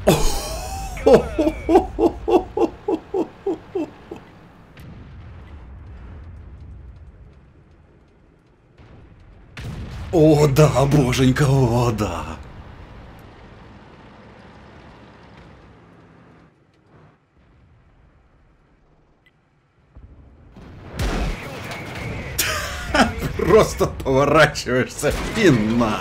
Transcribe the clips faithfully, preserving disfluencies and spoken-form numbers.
О, да, боженька, о, да. Просто поворачиваешься и на.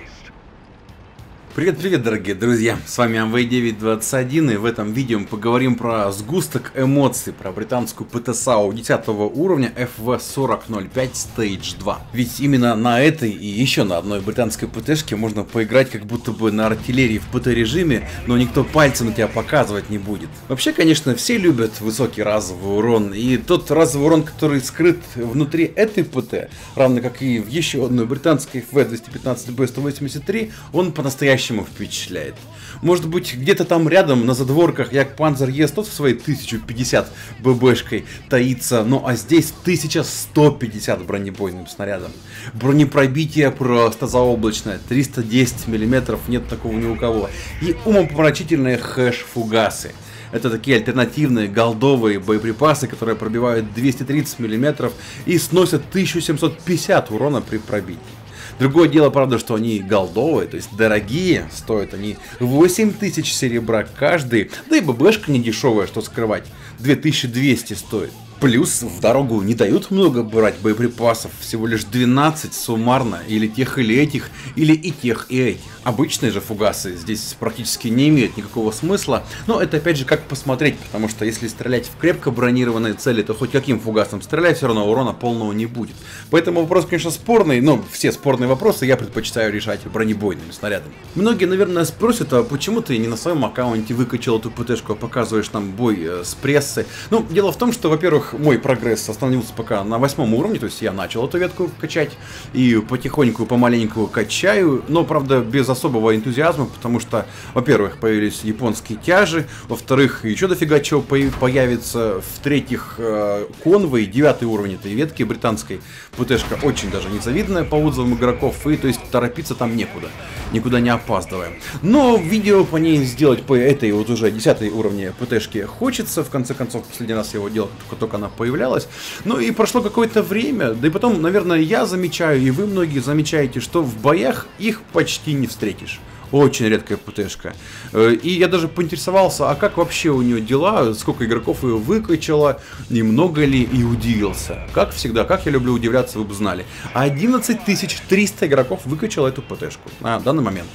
Привет-привет, дорогие друзья, с вами Амвей девять двадцать один, и в этом видео мы поговорим про сгусток эмоций, про британскую ПТ-САУ десятого уровня эф ви сорок ноль пять Stage два. Ведь именно на этой и еще на одной британской ПТ-шке можно поиграть как будто бы на артиллерии в ПТ-режиме, но никто пальцем на тебя показывать не будет. Вообще, конечно, все любят высокий разовый урон, и тот разовый урон, который скрыт внутри этой ПТ, равно как и в еще одной британской эф ви двести пятнадцать бэ сто восемьдесят три, он по-настоящему впечатляет. Может быть, где-то там рядом на задворках як Панзер Е сто в своей тысяча пятьдесят ББшкой таится, ну а здесь тысяча сто пятьдесят бронебойным снарядом. Бронепробитие просто заоблачное, триста десять миллиметров, нет такого ни у кого. И умопомрачительные хэш-фугасы. Это такие альтернативные голдовые боеприпасы, которые пробивают двести тридцать миллиметров и сносят тысячу семьсот пятьдесят урона при пробитии. Другое дело, правда, что они голдовые, то есть дорогие, стоят они восемь тысяч серебра каждый, да и ББшка не дешевая, что скрывать, две тысячи двести стоит. Плюс в дорогу не дают много брать боеприпасов, всего лишь двенадцать суммарно, или тех, или этих, или и тех, и этих. Обычные же фугасы здесь практически не имеют никакого смысла, но это опять же как посмотреть, потому что если стрелять в крепко бронированные цели, то хоть каким фугасом стрелять, все равно урона полного не будет. Поэтому вопрос, конечно, спорный, но все спорные вопросы я предпочитаю решать бронебойными снарядами. Многие, наверное, спросят, а почему ты не на своем аккаунте выкачал эту ПТшку, а показываешь нам бой э, с прессы? Ну, дело в том, что, во-первых, мой прогресс остановился пока на восьмом уровне, то есть я начал эту ветку качать и потихоньку, помаленьку качаю, но, правда, без особого энтузиазма, потому что, во-первых, появились японские тяжи, во-вторых, еще дофига чего появится, в-третьих, конвой, девятый уровень этой ветки британской, ПТшка очень даже незавидная по отзывам игроков, и то есть торопиться там некуда, никуда не опаздываем. Но видео по ней сделать по этой вот уже десятой уровне ПТшки хочется, в конце концов, последний раз я его делал, только, только она появлялась. Ну и прошло какое-то время, да и потом, наверное, я замечаю, и вы многие замечаете, что в боях их почти не встретишь. Очень редкая ПТшка. И я даже поинтересовался, а как вообще у нее дела, сколько игроков ее выкачало, и много ли, и удивился. Как всегда, как я люблю удивляться, вы бы знали. одиннадцать тысяч триста игроков выкачало эту ПТшку на данный момент.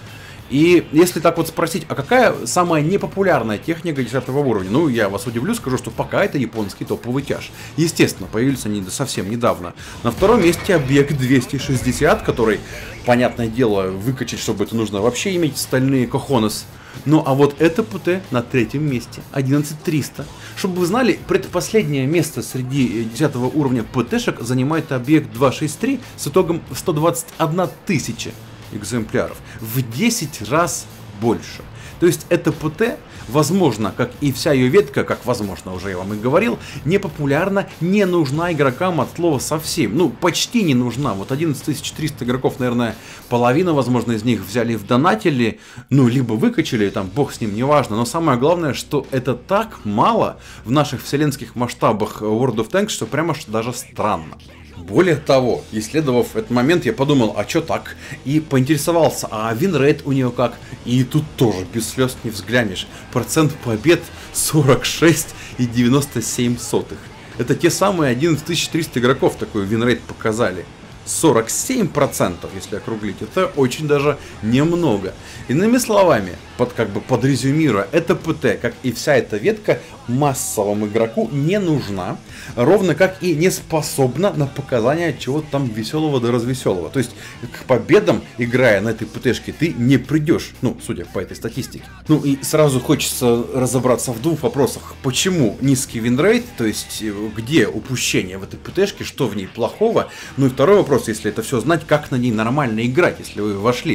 И если так вот спросить, а какая самая непопулярная техника десятого уровня? Ну, я вас удивлю, скажу, что пока это японский топовый тяж. Естественно, появились они совсем недавно. На втором месте объект двести шестьдесят, который, понятное дело, выкачать, чтобы это нужно вообще иметь стальные кохонес. Ну, а вот это ПТ на третьем месте, одиннадцать триста. Чтобы вы знали, предпоследнее место среди десятого уровня ПТшек занимает объект двести шестьдесят три с итогом сто двадцать одна тысяча экземпляров, в десять раз больше. То есть эта ПТ, возможно, как и вся ее ветка, как возможно уже я вам и говорил, не популярна, не нужна игрокам от слова совсем. Ну, почти не нужна. Вот одиннадцать тысяч триста игроков, наверное, половина, возможно, из них взяли в донатили, ну, либо выкачали, там, бог с ним, неважно. Но самое главное, что это так мало в наших вселенских масштабах World of Tanks, что прямо даже странно. Более того, исследовав этот момент, я подумал, а чё так? И поинтересовался, а винрейт у нее как? И тут тоже без слез не взглянешь. Процент побед сорок шесть и девяносто семь сотых. Это те самые одиннадцать тысяч триста игроков такой винрейт показали. сорок семь процентов, если округлить, это очень даже немного. Иными словами, под, как бы подрезюмируя, эта ПТ, как и вся эта ветка, массовому игроку не нужна, ровно как и не способна на показание чего-то там веселого да развеселого. То есть к победам, играя на этой ПТшке, ты не придешь, ну, судя по этой статистике. Ну и сразу хочется разобраться в двух вопросах. Почему низкий винрейт, то есть где упущение в этой ПТшке, что в ней плохого? Ну и второй вопрос, если это все знать, как на ней нормально играть, если вы вошли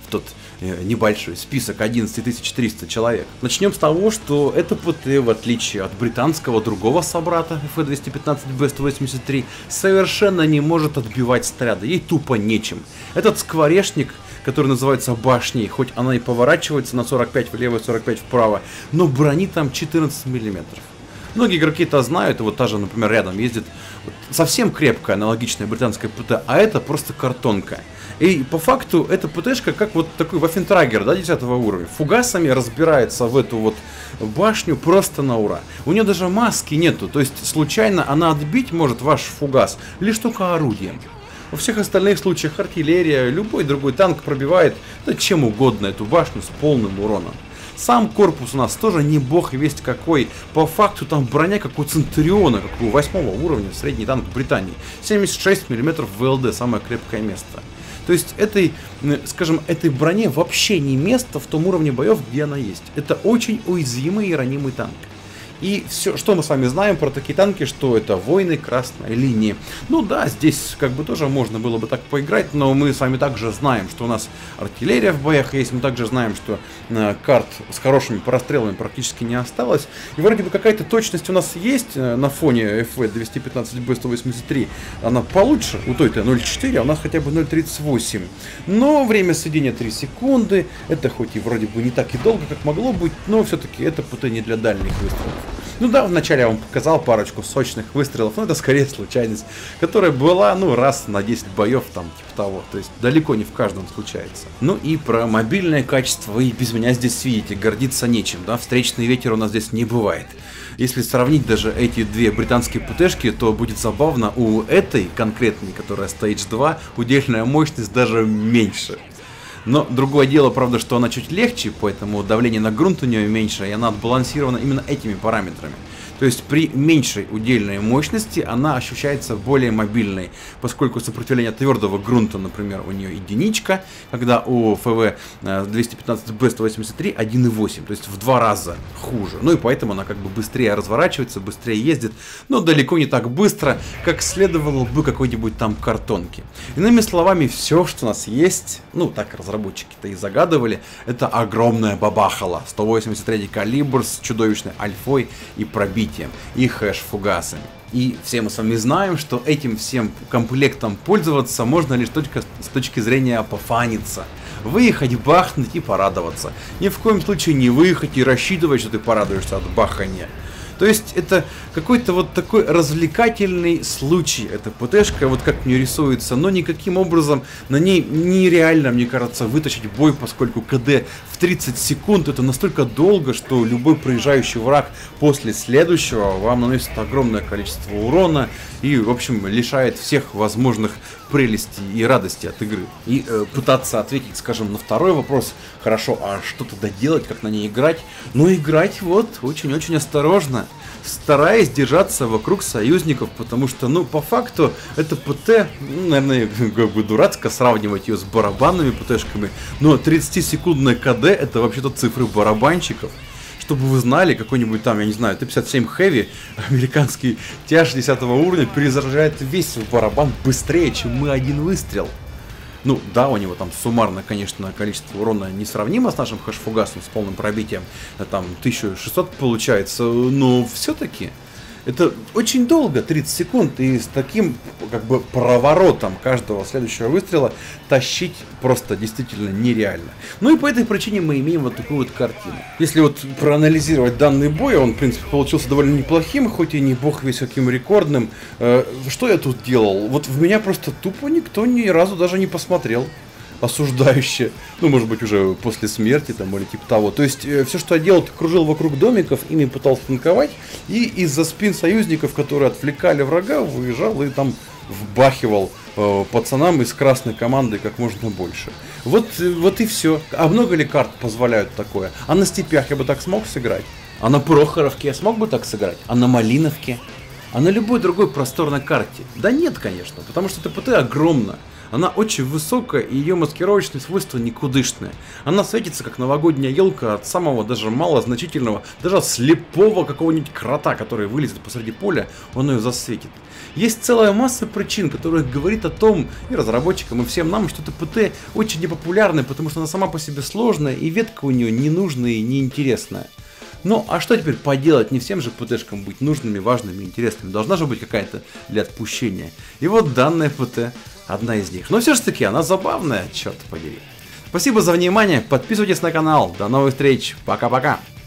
тот э, небольшой список одиннадцать тысяч триста человек. Начнем с того, что это ПТ, в отличие от британского другого собрата эф двести пятнадцать бэ сто восемьдесят три, совершенно не может отбивать снаряды, ей тупо нечем. Этот скворечник, который называется башней, хоть она и поворачивается на сорок пять влево и сорок пять вправо, но брони там четырнадцать миллиметров. Многие игроки это знают, и вот та же, например, рядом ездит вот, совсем крепкая, аналогичная британская ПТ, а это просто картонка. И по факту эта ПТшка как вот такой ваффентрагер, да, десятого уровня, фугасами разбирается в эту вот башню просто на ура. У нее даже маски нету, то есть случайно она отбить может ваш фугас лишь только орудием. Во всех остальных случаях артиллерия, любой другой танк пробивает да, чем угодно эту башню с полным уроном. Сам корпус у нас тоже не бог весть какой. По факту там броня как у Центуриона, как у восьмого уровня, средний танк Британии. семьдесят шесть миллиметров ВЛД, самое крепкое место. То есть этой, скажем, этой броне вообще не место в том уровне боев, где она есть. Это очень уязвимый и ранимый танк. И все, что мы с вами знаем про такие танки, что это воины красной линии. Ну да, здесь как бы тоже можно было бы так поиграть, но мы с вами также знаем, что у нас артиллерия в боях есть, мы также знаем, что э, карт с хорошими прострелами практически не осталось. И вроде бы какая-то точность у нас есть э, на фоне эф двести пятнадцать бэ сто восемьдесят три. Она получше, у той-то ноль целых четыре, а у нас хотя бы ноль целых тридцать восемь. Но время сведения три секунды, это хоть и вроде бы не так и долго, как могло быть, но все-таки это ПТ не для дальних выстрелов. Ну да, вначале я вам показал парочку сочных выстрелов, но это скорее случайность, которая была, ну, раз на десять боев, там, типа того, то есть далеко не в каждом случается. Ну и про мобильное качество вы без меня здесь видите, гордиться нечем, да, встречный ветер у нас здесь не бывает. Если сравнить даже эти две британские ПТшки, то будет забавно, у этой конкретной, которая Stage два, удельная мощность даже меньше. Но другое дело, правда, что она чуть легче, поэтому давление на грунт у нее меньше, и она отбалансирована именно этими параметрами. То есть при меньшей удельной мощности она ощущается более мобильной, поскольку сопротивление твердого грунта, например, у нее единичка, когда у эф двести пятнадцать бэ сто восемьдесят три один и восемь, то есть в два раза хуже. Ну и поэтому она как бы быстрее разворачивается, быстрее ездит, но далеко не так быстро, как следовало бы какой-нибудь там картонке. Иными словами, все, что у нас есть, ну так разработчики-то и загадывали, это огромная бабахала, сто восемьдесят третий калибр с чудовищной альфой и пробитием и хэш-фугасами. И все мы с вами знаем, что этим всем комплектом пользоваться можно лишь только с точки зрения пофаниться. Выехать, бахнуть и порадоваться. Ни в коем случае не выехать и рассчитывать, что ты порадуешься от бахания. То есть это какой-то вот такой развлекательный случай, эта ПТшка, вот как мне рисуется, но никаким образом на ней нереально, мне кажется, вытащить бой, поскольку КД в тридцать секунд это настолько долго, что любой проезжающий враг после следующего вам наносит огромное количество урона и, в общем, лишает всех возможных прелестей и радости от игры. И э, пытаться ответить, скажем, на второй вопрос, хорошо, а что тогда делать, как на ней играть? Ну, играть вот очень-очень осторожно, стараясь держаться вокруг союзников, потому что, ну, по факту, это ПТ, ну, наверное, как бы дурацко сравнивать ее с барабанными ПТшками, но тридцатисекундная КД это вообще-то цифры барабанщиков. Чтобы вы знали, какой-нибудь там, я не знаю, Т пятьдесят семь Heavy, американский тяж десятого уровня, перезаряжает весь барабан быстрее, чем мы один выстрел. Ну, да, у него там суммарно, конечно, количество урона несравнимо с нашим хэш-фугасом с полным пробитием, там тысяча шестьсот получается, но все-таки это очень долго, тридцать секунд, и с таким, как бы, проворотом каждого следующего выстрела тащить просто действительно нереально. Ну и по этой причине мы имеем вот такую вот картину. Если вот проанализировать данный бой, он, в принципе, получился довольно неплохим, хоть и не бог весь каким рекордным. Э, что я тут делал? Вот в меня просто тупо никто ни разу даже не посмотрел осуждающе, ну, может быть, уже после смерти, там, или типа того. То есть, э, все, что я делал, кружил вокруг домиков, ими пытался танковать, и из-за спин союзников, которые отвлекали врага, выезжал и там вбахивал э, пацанам из красной команды как можно больше. Вот, э, вот и все. А много ли карт позволяют такое? А на степях я бы так смог сыграть? А на Прохоровке я смог бы так сыграть? А на Малиновке? А на любой другой просторной карте? Да нет, конечно, потому что ТПТ огромно. Она очень высокая, и ее маскировочные свойства никудышные. Она светится, как новогодняя елка от самого даже малозначительного, даже слепого какого-нибудь крота, который вылезет посреди поля, он ее засветит. Есть целая масса причин, которых говорит о том, и разработчикам, и всем нам, что эта ПТ очень непопулярная, потому что она сама по себе сложная, и ветка у нее ненужная и неинтересная. Ну, а что теперь поделать? Не всем же ПТшкам быть нужными, важными, интересными. Должна же быть какая-то для отпущения. И вот данная ПТ одна из них. Но все же таки она забавная, черт подери. Спасибо за внимание, подписывайтесь на канал. До новых встреч, пока-пока.